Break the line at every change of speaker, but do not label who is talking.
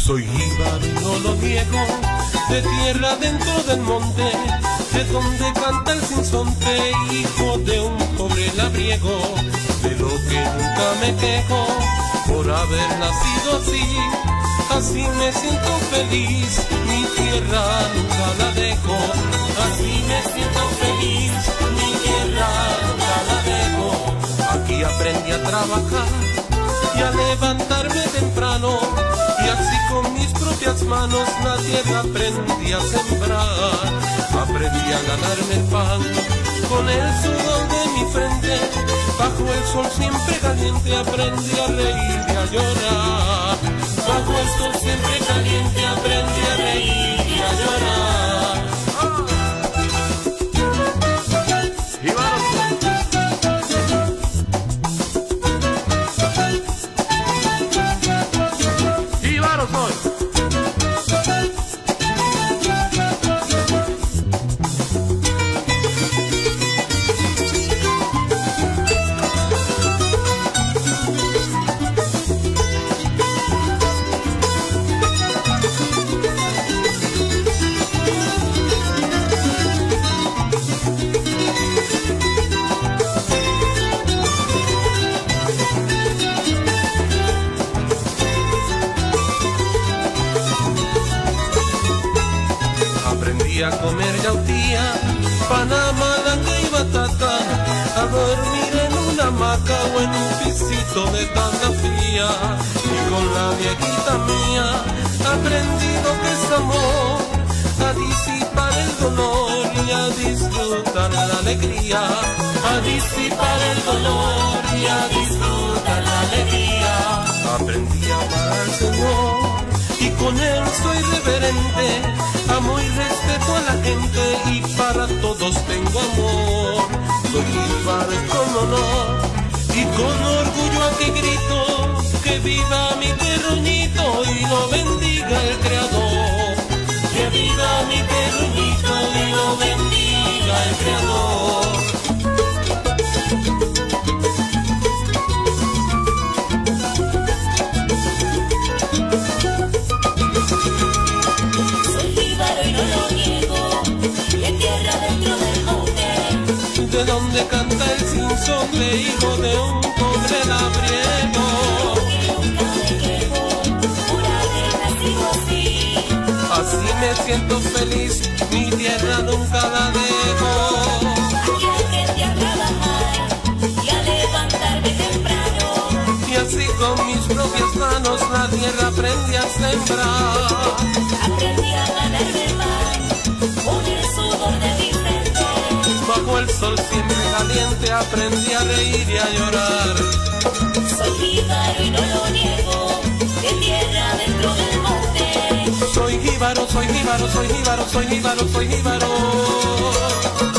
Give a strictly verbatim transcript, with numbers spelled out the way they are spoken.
Soy jíbaro y no lo niego, de tierra dentro del monte, de donde canta el sinsonte, hijo de un pobre labriego, de lo que nunca me quejo, por haber nacido así, así me siento feliz, mi tierra nunca la dejo, así me siento feliz, mi tierra nunca la dejo. Aquí aprendí a trabajar y a levantarme temprano, y así con mis propias manos la tierra aprendí a sembrar. Aprendí a ganarme el pan con el sudor de mi frente, bajo el sol siempre caliente aprendí a reír y a llorar. Bajo el sol siempre caliente aprendí a reír y a llorar. A comer yautía, panamalanga y batata, a dormir en una hamaca o en un pisito de tanga fría. Y con la viejita mía aprendí lo que es amor, a disipar el dolor y a disfrutar la alegría, a disipar el dolor y a disfrutar la alegría. Aprendí a amar al Señor y con él soy reverente, amo y respeto a la gente y para todos tengo amor. Soy jíbaro y con honor y con orgullo aquí grito, que viva mi terruñito y lo bendiga el Creador. Que viva mi terruñito y lo bendiga el Creador. De donde canta el sinsonte, hijo de un pobre labriego. Así me siento feliz, mi tierra nunca la dejo.
Aquí aprendí a trabajar y a levantarme temprano,
y así con mis propias manos la tierra aprendí a sembrar.
Aprendí a ganarme el pan con el sudor de mi frente,
bajo el sol siempre caliente aprendí a reír y a llorar.
soy jíbaro y no lo niego, de tierra dentro del monte.
Soy jíbaro, soy jíbaro, soy jíbaro, soy jíbaro, soy jíbaro.